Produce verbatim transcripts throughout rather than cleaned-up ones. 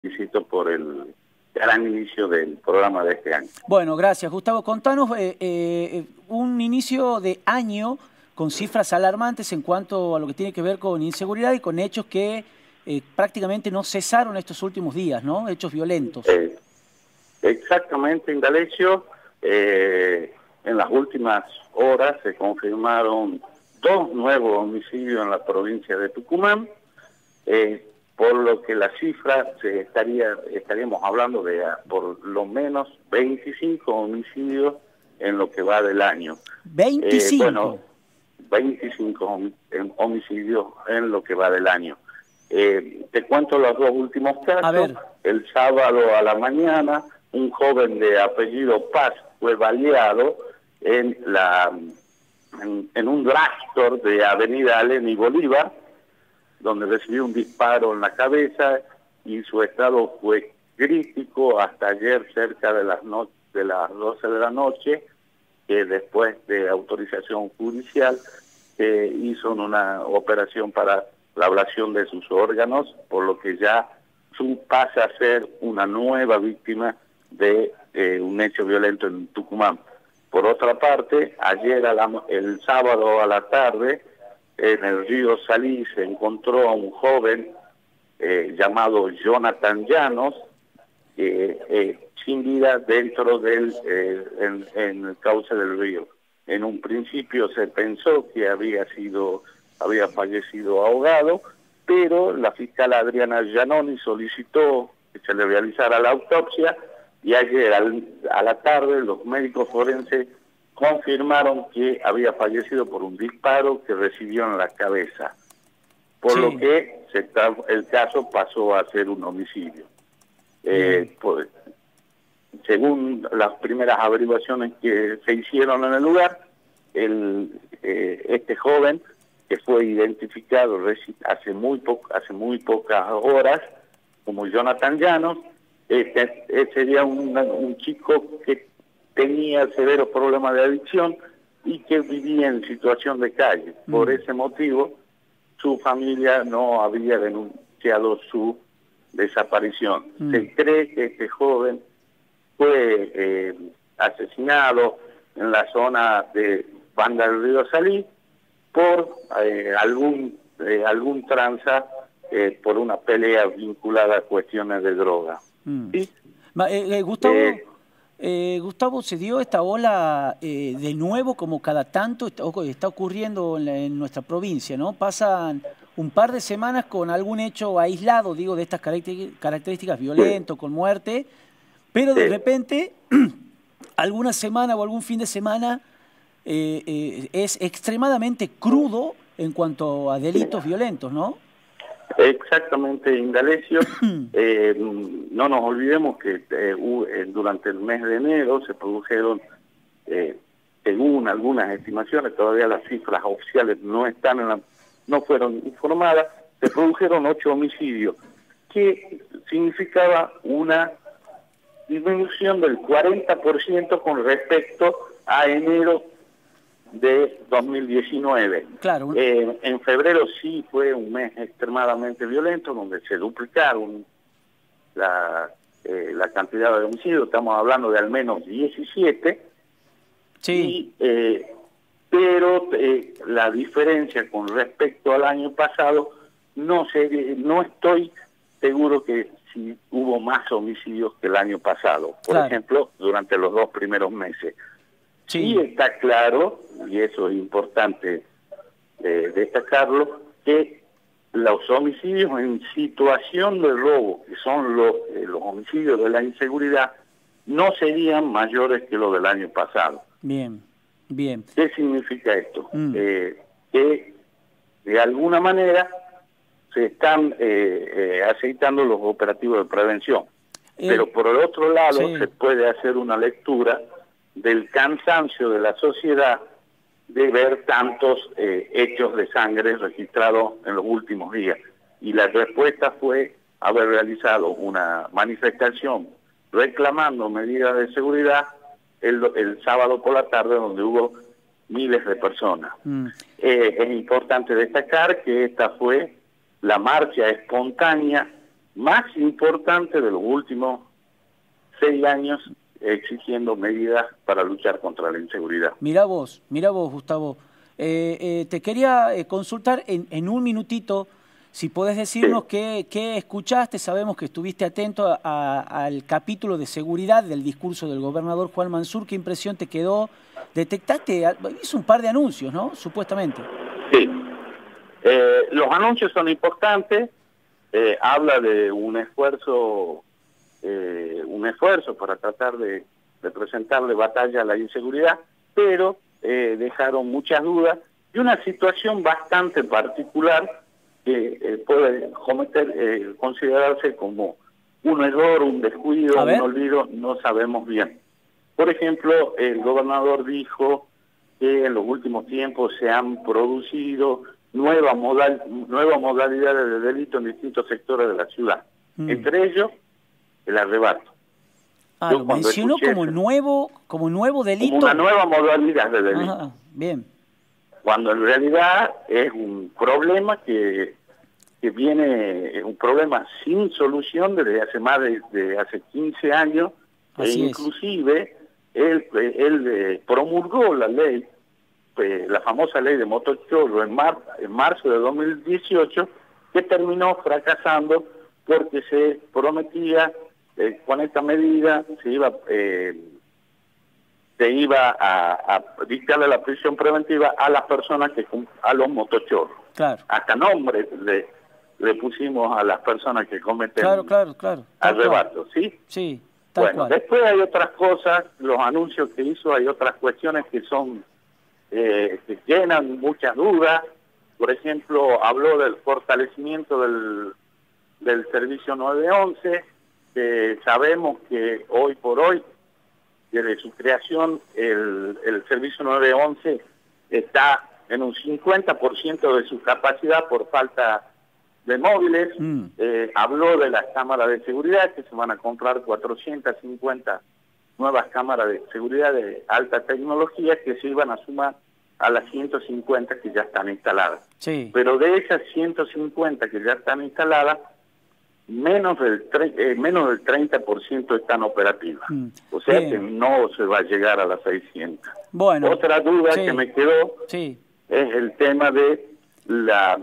felicito por el gran inicio del programa de este año. Bueno, gracias, Gustavo. Contanos eh, eh, un inicio de año con cifras alarmantes en cuanto a lo que tiene que ver con inseguridad y con hechos que eh, prácticamente no cesaron estos últimos días, ¿no? Hechos violentos. Eh, exactamente, Indalecio. Eh, en las últimas horas se confirmaron dos nuevos homicidios en la provincia de Tucumán, eh, por lo que la cifra se estaría estaríamos hablando de a, por lo menos veinticinco homicidios en lo que va del año. veinticinco. Eh, bueno, veinticinco homicidios en lo que va del año. Eh, te cuento los dos últimos casos. A ver. El sábado a la mañana, un joven de apellido Paz fue baleado en la en, en un drugstore de Avenida Alem y Bolívar, donde recibió un disparo en la cabeza y su estado fue crítico hasta ayer cerca de las no, de las doce de la noche, que después de autorización judicial eh, hizo una operación para la ablación de sus órganos, por lo que ya su pasa a ser una nueva víctima de eh, un hecho violento en Tucumán. Por otra parte, ayer a la, el sábado a la tarde, en el río Salí se encontró a un joven eh, llamado Jonathan Llanos, eh, eh, sin vida dentro del eh, en, en el cauce del río. En un principio se pensó que había sido había fallecido ahogado, pero la fiscal Adriana Giannoni solicitó que se le realizara la autopsia y ayer al, a la tarde los médicos forenses confirmaron que había fallecido por un disparo que recibió en la cabeza, por sí. lo que se, el caso pasó a ser un homicidio. Eh, pues, según las primeras averiguaciones que se hicieron en el lugar, el, eh, este joven, que fue identificado hace muy, po hace muy pocas horas como Jonathan Llanos, este, este sería un, un chico que tenía severos problemas de adicción y que vivía en situación de calle. Por mm. ese motivo, su familia no había denunciado su desaparición. Mm. Se cree que este joven fue eh, asesinado en la zona de Banda del Río Salí por eh, algún eh, algún tranza eh, por una pelea vinculada a cuestiones de droga. Mm. ¿Sí? Eh, eh, Gustavo, eh, eh, Gustavo, ¿se dio esta ola eh, de nuevo como cada tanto está, está ocurriendo en, la, en nuestra provincia, ¿no? Pasan un par de semanas con algún hecho aislado, digo, de estas características violento, sí. con muerte, pero de sí. repente alguna semana o algún fin de semana Eh, eh, es extremadamente crudo en cuanto a delitos violentos, ¿no? Exactamente, Indalecio. eh, no nos olvidemos que eh, durante el mes de enero se produjeron, eh, según algunas estimaciones, todavía las cifras oficiales no están en la, no fueron informadas, se produjeron ocho homicidios, que significaba una disminución del cuarenta por ciento con respecto a enero de dos mil diecinueve. Claro. Eh, en febrero sí fue un mes extremadamente violento, donde se duplicaron la, eh, la cantidad de homicidios, estamos hablando de al menos diecisiete, sí. y, eh, pero eh, la diferencia con respecto al año pasado, no sé, no estoy seguro que si hubo más homicidios que el año pasado, por claro. ejemplo, durante los dos primeros meses. Sí. Y está claro, y eso es importante eh, destacarlo, que los homicidios en situación de robo, que son los, eh, los homicidios de la inseguridad, no serían mayores que los del año pasado. Bien, bien. ¿Qué significa esto? Mm. Eh, que de alguna manera se están eh, eh, aceitando los operativos de prevención. Eh, Pero por el otro lado sí. se puede hacer una lectura del cansancio de la sociedad de ver tantos eh, hechos de sangre registrados en los últimos días. Y la respuesta fue haber realizado una manifestación reclamando medidas de seguridad el, el sábado por la tarde, donde hubo miles de personas. Mm. Eh, es importante destacar que esta fue la marcha espontánea más importante de los últimos seis años, exigiendo medidas para luchar contra la inseguridad. Mirá vos, mirá vos, Gustavo. Eh, eh, te quería eh, consultar en, en un minutito, si podés decirnos sí. qué, qué escuchaste. Sabemos que estuviste atento a, a, al capítulo de seguridad del discurso del gobernador Juan Mansur. ¿Qué impresión te quedó? Detectaste, hizo un par de anuncios, ¿no? Supuestamente. Sí. Eh, los anuncios son importantes. Eh, habla de un esfuerzo, eh, un esfuerzo para tratar de, de presentarle batalla a la inseguridad, pero eh, dejaron muchas dudas y una situación bastante particular que eh, puede cometer, eh, considerarse como un error, un descuido, un olvido, no sabemos bien. Por ejemplo, el gobernador dijo que en los últimos tiempos se han producido nuevas modal, nuevas modalidades de delito en distintos sectores de la ciudad. Mm. Entre ellos, el arrebato. Ah, lo mencionó como nuevo, como nuevo delito. Como una nueva modalidad de delito. Ajá, bien. Cuando en realidad es un problema que, que viene, un problema sin solución desde hace más de, de hace quince años. Así e inclusive es. él, él eh, promulgó la ley, eh, la famosa ley de motochorro en, mar, en marzo de dos mil dieciocho, que terminó fracasando porque se prometía eh, con esta medida se iba eh, se iba a, a dictarle la prisión preventiva a las personas que a los motochorros. Claro. Hasta nombre le, le pusimos a las personas que cometen claro, claro, claro, arrebatos, ¿sí? Sí. Tal bueno, cual. Después hay otras cosas, los anuncios que hizo, hay otras cuestiones que son eh, que llenan muchas dudas. Por ejemplo, habló del fortalecimiento del, del servicio nueve once, que sabemos que hoy por hoy, desde su creación, el, el servicio nueve once está en un cincuenta por ciento de su capacidad por falta de móviles. Mm. Eh, habló de las cámaras de seguridad, que se van a comprar cuatrocientas cincuenta nuevas cámaras de seguridad de alta tecnología que se iban a sumar a las ciento cincuenta que ya están instaladas. Sí. Pero de esas ciento cincuenta que ya están instaladas, menos del, eh, menos del treinta por ciento están operativas. Mm. O sea Bien. que no se va a llegar a las seiscientas. Bueno, Otra duda sí. que me quedó sí. es el tema de la...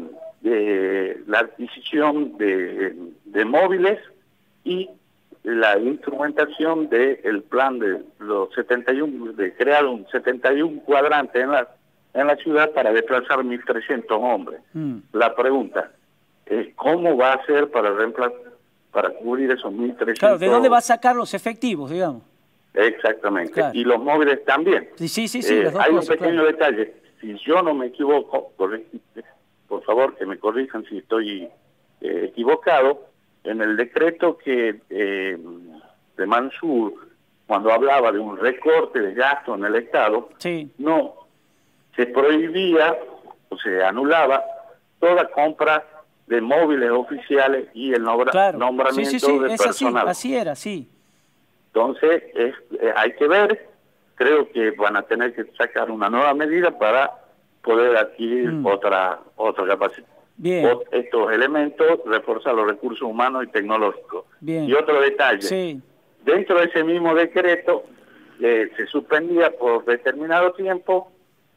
de la adquisición de, de móviles y la instrumentación del plan de los setenta y uno, de crear un setenta y uno cuadrante en la en la ciudad para desplazar mil trescientos hombres. Mm. La pregunta es cómo va a ser para reemplazar, para cubrir esos mil trescientos. Claro, ¿de dónde va a sacar los efectivos, digamos? Exactamente. Claro. Y los móviles también. Sí, sí, sí. sí eh, las dos hay cosas, un pequeño claro. detalle. Si yo no me equivoco, corregiste, por favor, que me corrijan si estoy eh, equivocado, en el decreto que eh, de Mansur, cuando hablaba de un recorte de gasto en el Estado, sí. no, se prohibía o se anulaba toda compra de móviles oficiales y el nombra claro. nombramiento sí, sí, sí. de es personal. Así, así era, sí. Entonces, es, eh, hay que ver, creo que van a tener que sacar una nueva medida para poder adquirir mm. otra otra capacidad. Bien. O, estos elementos, reforzar los recursos humanos y tecnológicos. Bien. Y otro detalle, sí. dentro de ese mismo decreto eh, se suspendía por determinado tiempo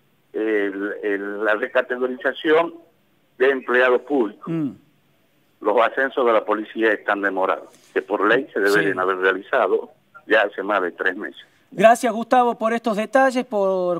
el, el, la recategorización de empleados públicos. Mm. Los ascensos de la policía están demorados, que por ley se deberían sí. haber realizado ya hace más de tres meses. Gracias, Gustavo, por estos detalles, por